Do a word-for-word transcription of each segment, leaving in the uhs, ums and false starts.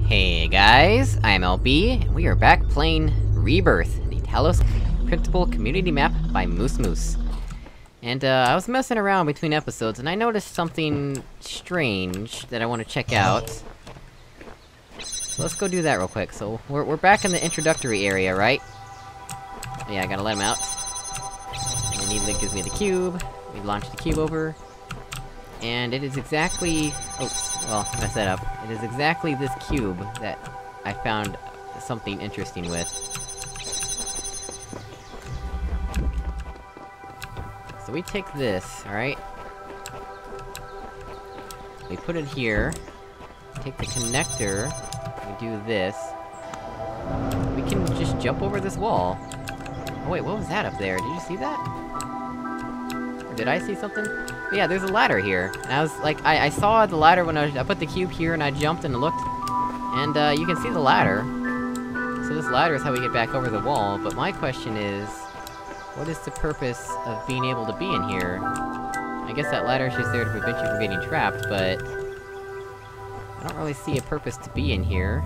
Hey guys, I'm L B, and we are back playing Rebirth, the Talos printable community map by Moose Moose. And, uh, I was messing around between episodes, and I noticed something strange that I want to check out. So let's go do that real quick. So, we're- we're back in the introductory area, right? Yeah, I gotta let him out. And then he gives me the cube, we launch the cube over. And it is exactly... oops, well, messed that up. It is exactly this cube that I found something interesting with. So we take this, alright? We put it here. Take the connector. We do this. We can just jump over this wall. Oh wait, what was that up there? Did you see that? Or did I see something? But yeah, there's a ladder here. And I was, like, I- I saw the ladder when I was- I put the cube here and I jumped and looked. And, uh, you can see the ladder. So this ladder is how we get back over the wall, but my question is... what is the purpose of being able to be in here? I guess that ladder is just there to prevent you from getting trapped, but... I don't really see a purpose to be in here.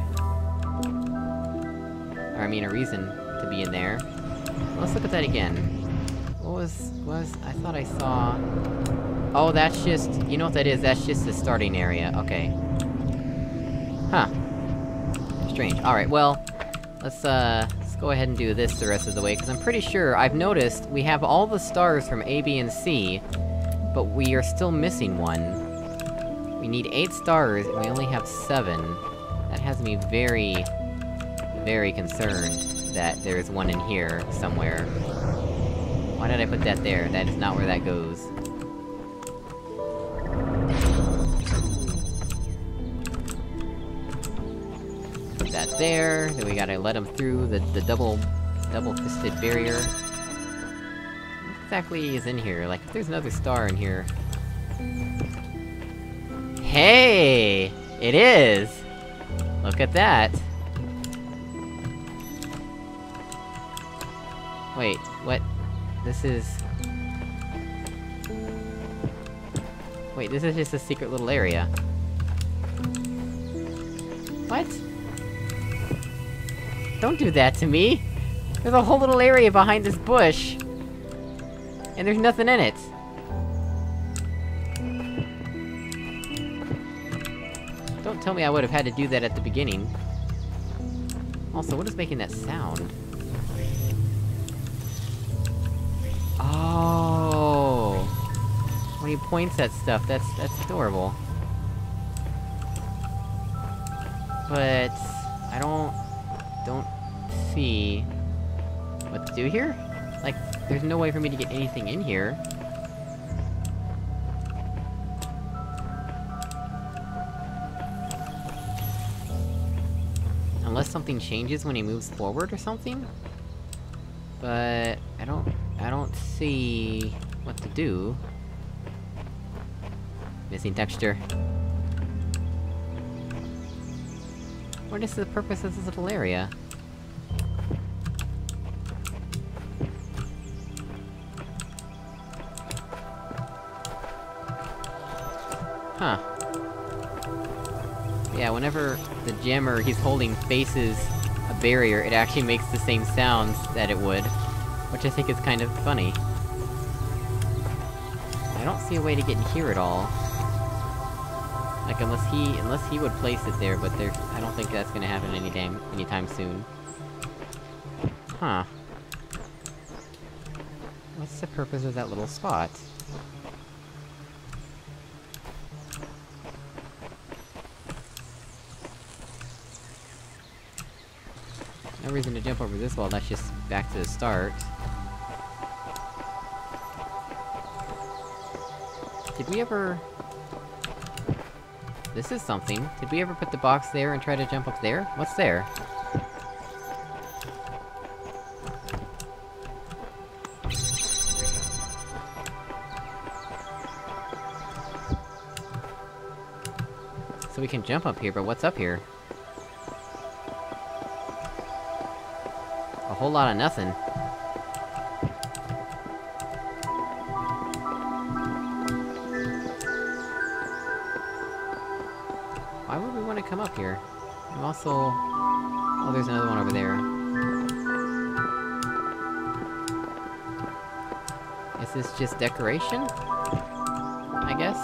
Or I mean, a reason to be in there. Let's look at that again. What was... was... I thought I saw... oh, that's just... you know what that is? That's just the starting area, okay. Huh. Strange. Alright, well... let's, uh... let's go ahead and do this the rest of the way, because I'm pretty sure I've noticed we have all the stars from A, B, and C, but we are still missing one. We need eight stars, and we only have seven. That has me very... very concerned that there's one in here, somewhere. Why did I put that there? That is not where that goes. Put that there, then we gotta let him through the- the double... double-fisted barrier. What exactly is in here? Like, if there's another star in here... hey! It is! Look at that! Wait, what? This is... wait, this is just a secret little area. What? Don't do that to me! There's a whole little area behind this bush! And there's nothing in it! Don't tell me I would've had to do that at the beginning. Also, what is making that sound? Oh! When he points at stuff, that's- that's adorable. But... I don't... don't see... what to do here? Like, there's no way for me to get anything in here. Unless something changes when he moves forward or something? But... I don't... I don't see... what to do. Missing texture. What is the purpose of this little area? Huh. Yeah, whenever the gem or he's holding faces a barrier, it actually makes the same sounds that it would. Which I think is kind of funny. I don't see a way to get in here at all. Like, unless he- unless he would place it there, but there's- I don't think that's gonna happen anytime- anytime soon. Huh. What's the purpose of that little spot? No reason to jump over this wall, that's just back to the start. Did we ever... this is something. Did we ever put the box there and try to jump up there? What's there? So we can jump up here, but what's up here? A whole lot of nothing. Why would we want to come up here? I'm also... Oh, there's another one over there. Is this just decoration? I guess?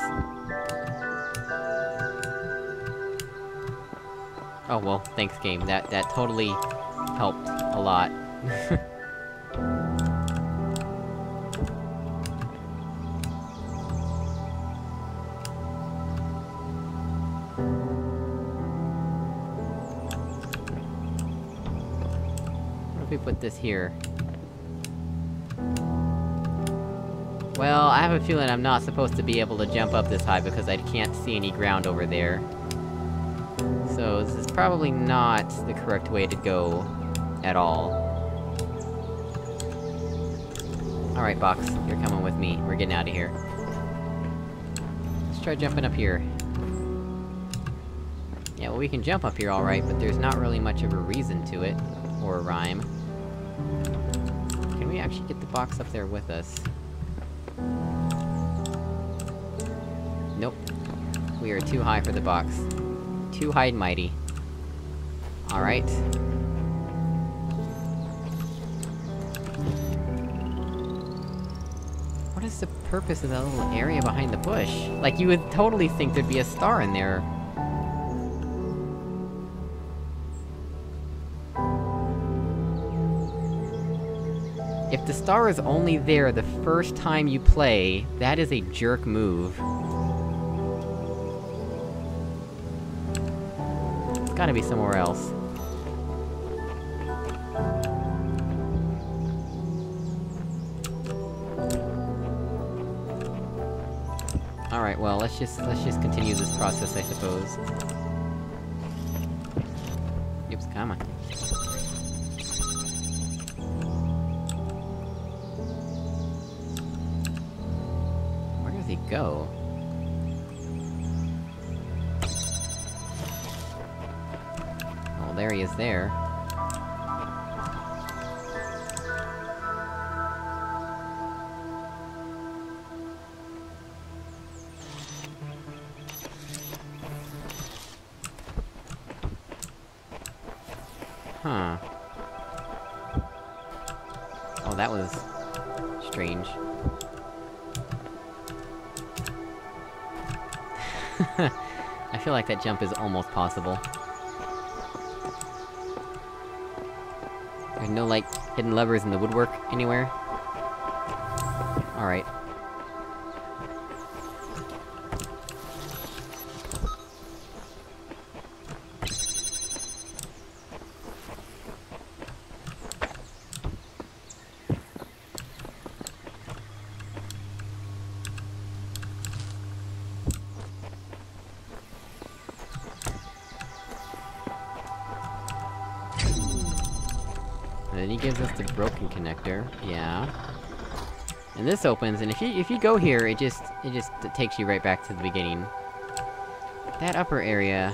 Oh well, thanks game, that- that totally helped a lot. What if we put this here? Well, I have a feeling I'm not supposed to be able to jump up this high because I can't see any ground over there. So, this is probably not the correct way to go at all. Alright, Box, you're coming with me. We're getting out of here. Let's try jumping up here. Yeah, well, we can jump up here alright, but there's not really much of a reason to it. Or a rhyme. Can we actually get the box up there with us? Nope. We are too high for the box. Too high and mighty. Alright. What is the purpose of that little area behind the bush? Like, you would totally think there'd be a star in there. If the star is only there the first time you play, that is a jerk move. It's gotta be somewhere else. Alright, well, let's just- let's just continue this process, I suppose. Oops, come on. Where does he go? Oh, there he is there. Huh. Oh, that was... strange. I feel like that jump is almost possible. There's no, like, hidden levers in the woodwork anywhere? Alright. And then he gives us the broken connector, yeah. And this opens, and if you- if you go here, it just- it just it takes you right back to the beginning. That upper area...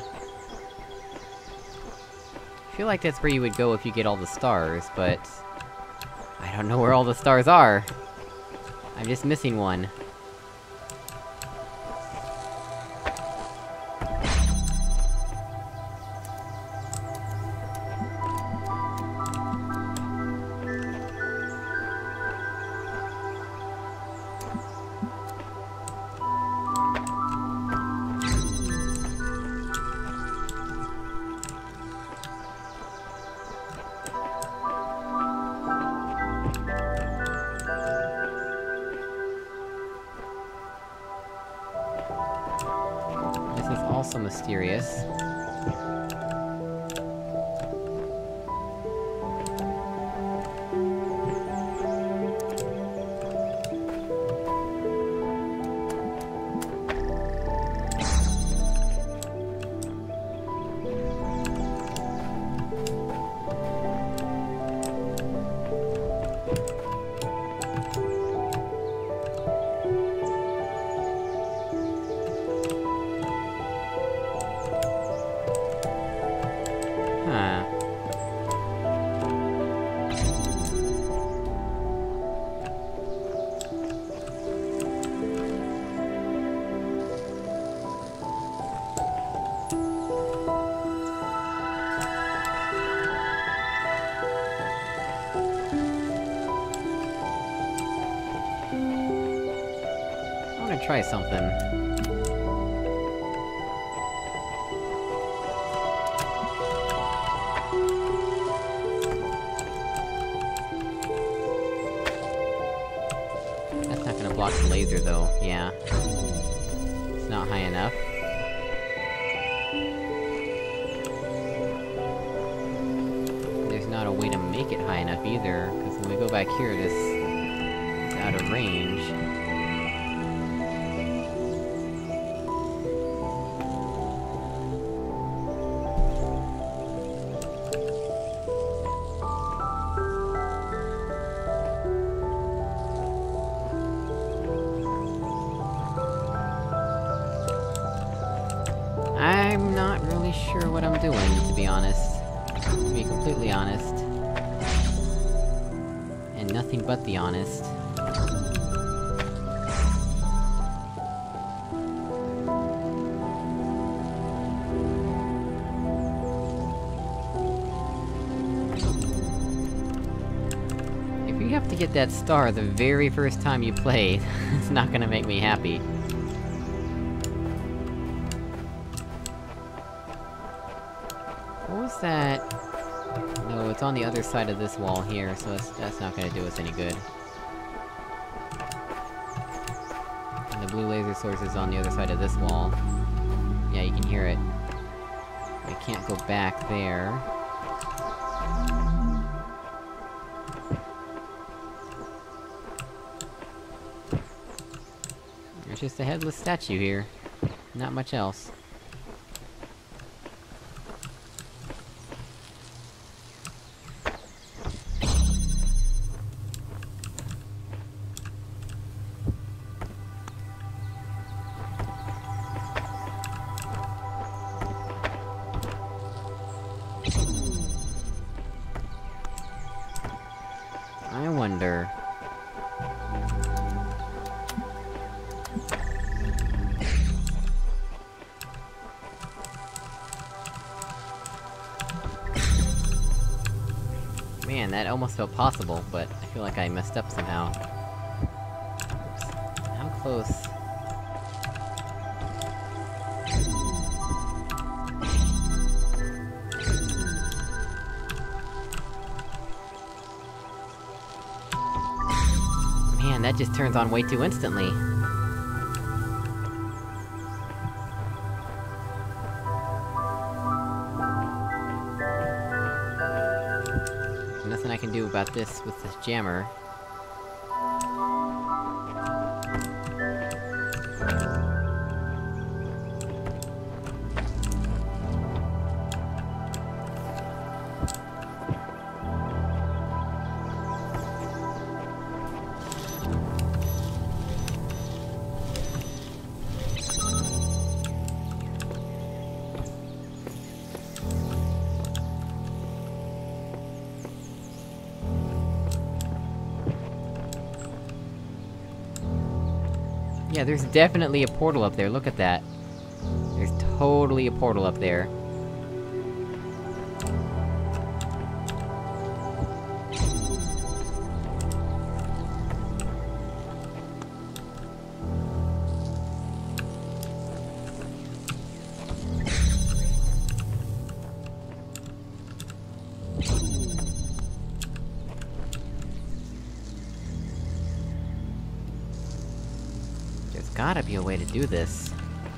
I feel like that's where you would go if you get all the stars, but... I don't know where all the stars are! I'm just missing one. This is also mysterious. Huh. try something. That's not gonna block the laser, though. Yeah. It's not high enough. There's not a way to make it high enough either, because when we go back here, this is out of range. I'm not really sure what I'm doing, to be honest. To be completely honest. And nothing but the honest. If you have to get that star the very first time you play, it's not gonna make me happy. What was that? No, it's on the other side of this wall here, so that's, that's not gonna do us any good. And the blue laser source is on the other side of this wall. Yeah, you can hear it. We can't go back there. There's just a headless statue here. Not much else. I wonder... Man, that almost felt possible, but I feel like I messed up somehow. Oops. How close? Man, that just turns on way too instantly. Nothing I can do about this with this jammer. Yeah, there's definitely a portal up there, look at that. There's totally a portal up there. There's gotta be a way to do this.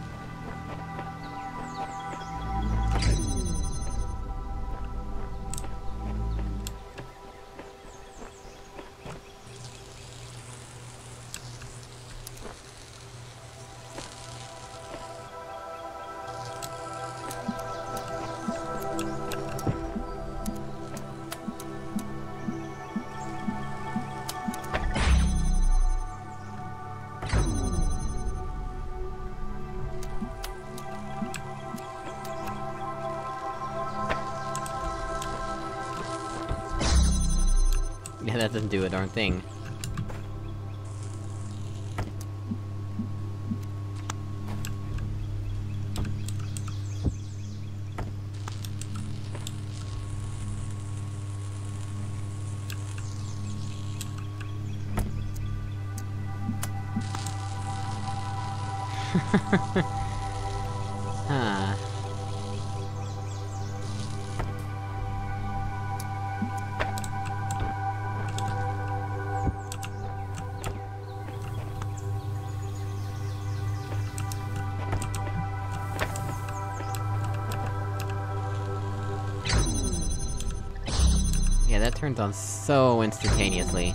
Yeah, that doesn't do a darn thing. Huh. Yeah, that turns on so instantaneously.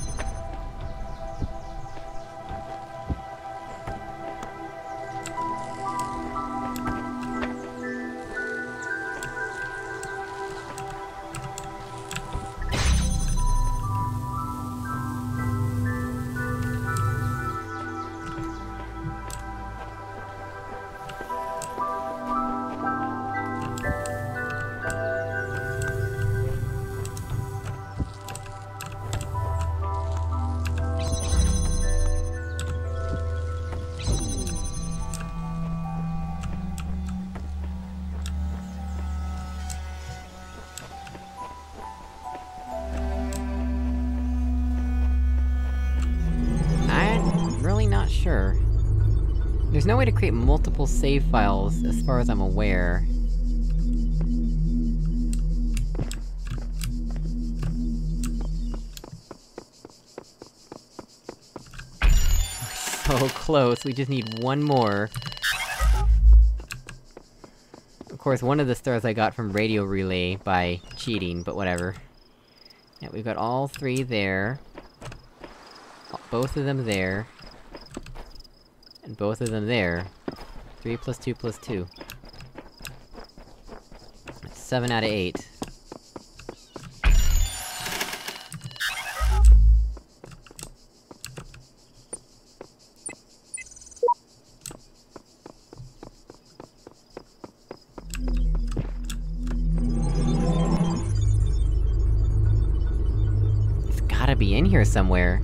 Not sure. There's no way to create multiple save files, as far as I'm aware. We're so close, we just need one more. Of course, one of the stars I got from Radio Relay by cheating, but whatever. Yeah, we've got all three there. Both of them there. And both of them there. Three plus two plus two. That's seven out of eight. It's gotta be in here somewhere.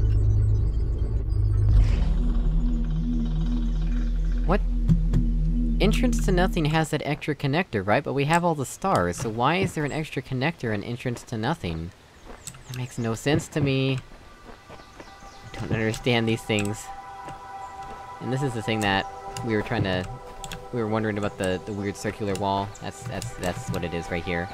Entrance to Nothing has that extra connector, right? But we have all the stars, so why is there an extra connector in Entrance to Nothing? That makes no sense to me. I don't understand these things. And this is the thing that we were trying to... we were wondering about the, the weird circular wall. That's- that's- that's what it is right here.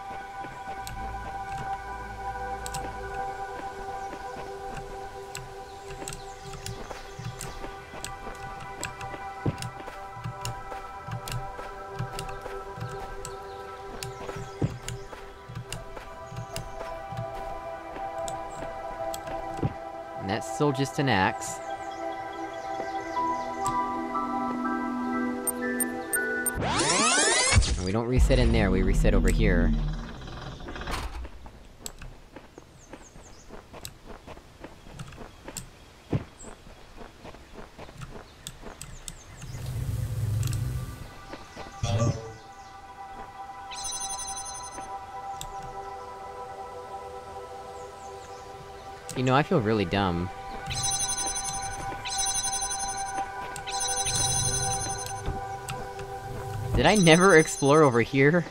And that's still just an axe. And we don't reset in there, we reset over here. You know, I feel really dumb. Did I never explore over here?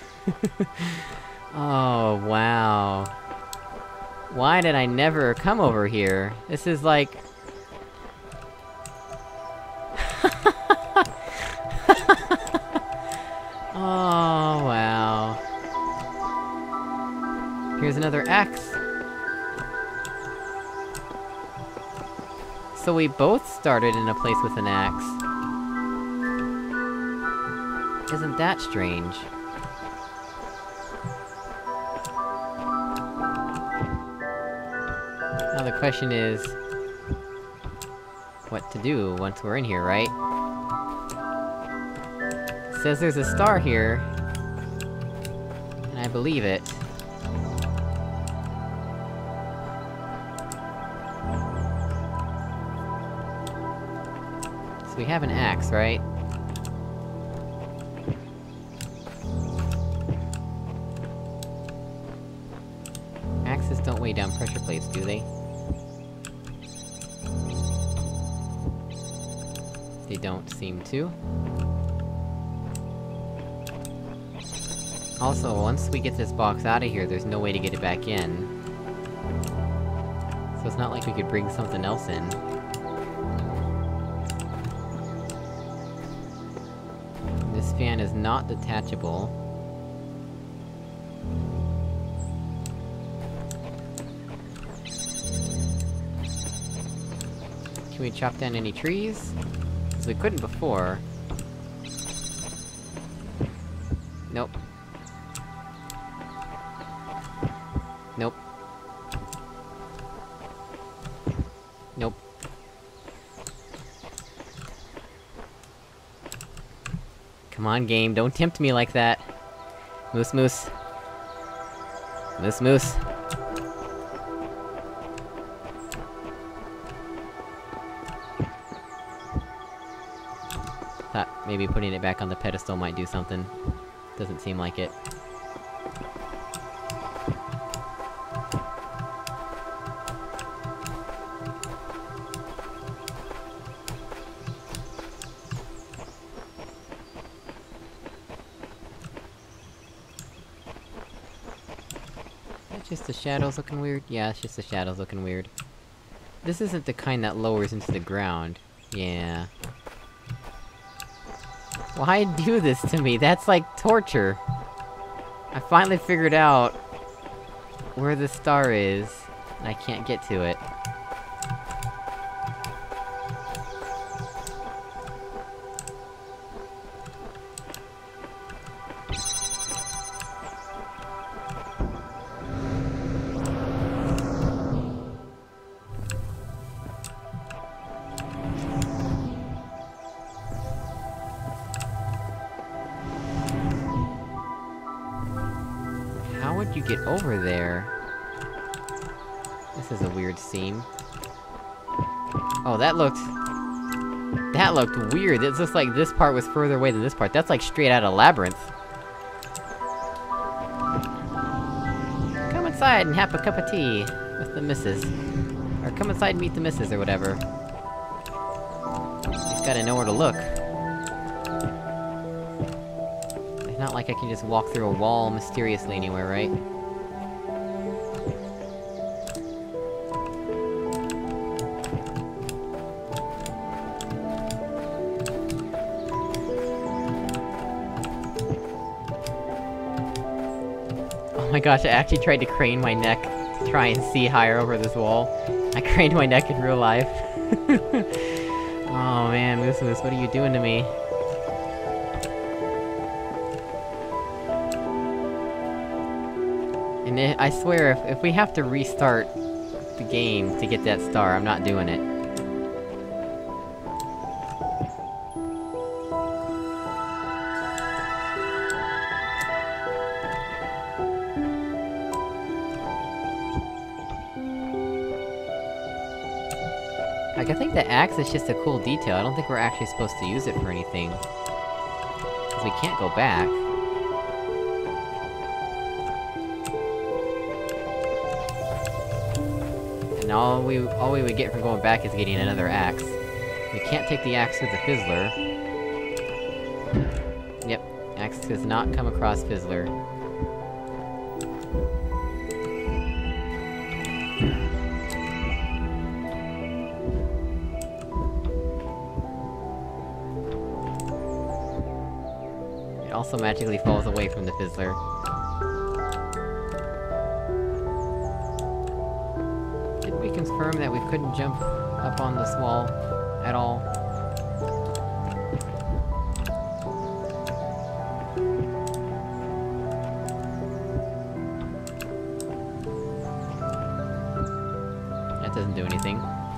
Oh, wow. Why did I never come over here? This is like... Oh, wow. Here's another axe. So we both started in a place with an axe. Isn't that strange? Now the question is... what to do once we're in here, right? It says there's a star here. And I believe it. So we have an axe, right? Axes don't weigh down pressure plates, do they? They don't seem to. Also, once we get this box out of here, there's no way to get it back in. So it's not like we could bring something else in. fan is not detachable. Can we chop down any trees? Because we couldn't before. Nope. Nope. Nope. Come on, game, don't tempt me like that! Moose moose. Moose moose. Thought maybe putting it back on the pedestal might do something. Doesn't seem like it. That's just the shadows looking weird? Yeah, it's just the shadows looking weird. This isn't the kind that lowers into the ground. Yeah. Why do this to me? That's like torture! I finally figured out where the star is, and I can't get to it. How would you get over there? This is a weird scene. Oh, that looked... That looked weird! It's just like this part was further away than this part. That's like straight out of Labyrinth. Come inside and have a cup of tea with the missus. Or come inside and meet the missus, or whatever. Just gotta know where to look. It's not like I can just walk through a wall mysteriously anywhere, right? Oh my gosh, I actually tried to crane my neck to try and see higher over this wall. I craned my neck in real life. Oh man, Moose Moose, what are you doing to me? And it, I swear, if, if we have to restart the game to get that star, I'm not doing it. Like, I think the axe is just a cool detail. I don't think we're actually supposed to use it for anything. Because we can't go back. And all we- all we would get from going back is getting another axe. We can't take the axe with the Fizzler. Yep, axe does not come across Fizzler. It also magically falls away from the Fizzler. Did we confirm that we couldn't jump up on this wall at all? That doesn't do anything.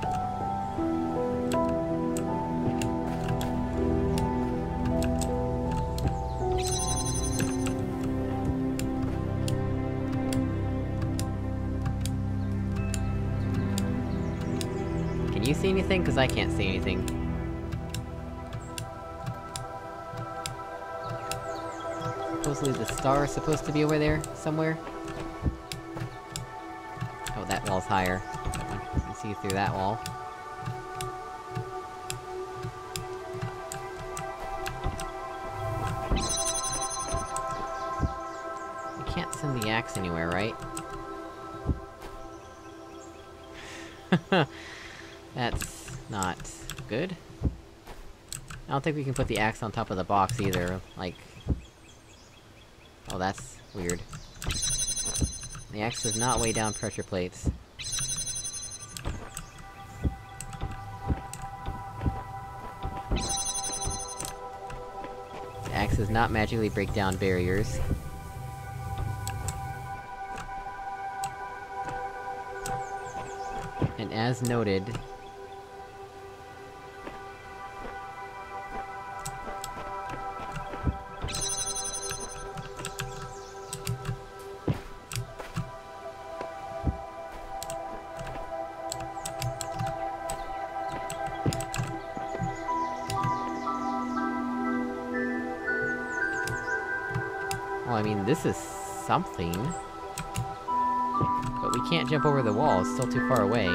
Can you see anything? Because I can't see anything. Supposedly the star is supposed to be over there, somewhere? Oh, that wall's higher. You can see through that wall. You can't send the axe anywhere, right? That's... not... good. I don't think we can put the axe on top of the box either, like... Oh, that's weird. The axe does not weigh down pressure plates. The axe does not magically break down barriers. And as noted... Well, I mean, this is something. But we can't jump over the wall, it's still too far away.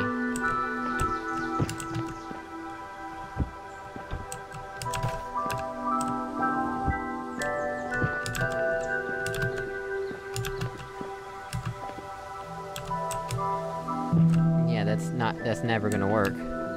Yeah, that's not- that's never gonna work.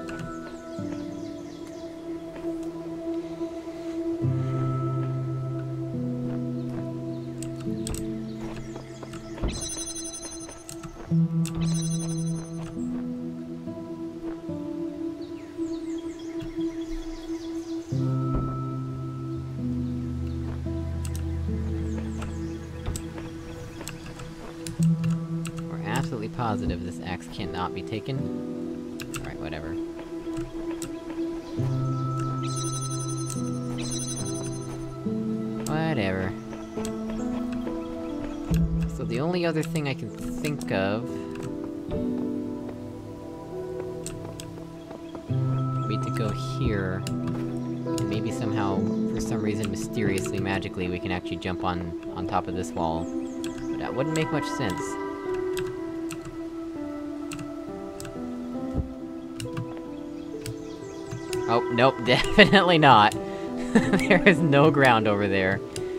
We're absolutely positive this axe cannot be taken. Alright, whatever. Whatever. So the only other thing I can think of... would be to go here... and maybe somehow, for some reason, mysteriously, magically, we can actually jump on- on top of this wall. But that wouldn't make much sense. Oh, nope, definitely not! There is no ground over there.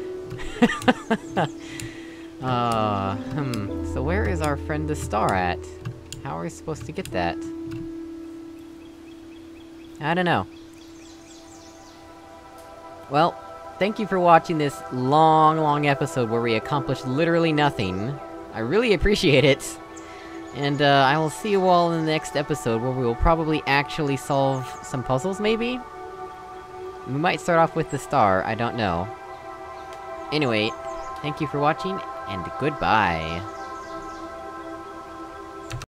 Uh, hmm, so where is our friend the star at? How are we supposed to get that? I don't know. Well, thank you for watching this long, long episode where we accomplished literally nothing. I really appreciate it! And, uh, I will see you all in the next episode, where we will probably actually solve some puzzles, maybe? We might start off with the star, I don't know. Anyway, thank you for watching, and goodbye!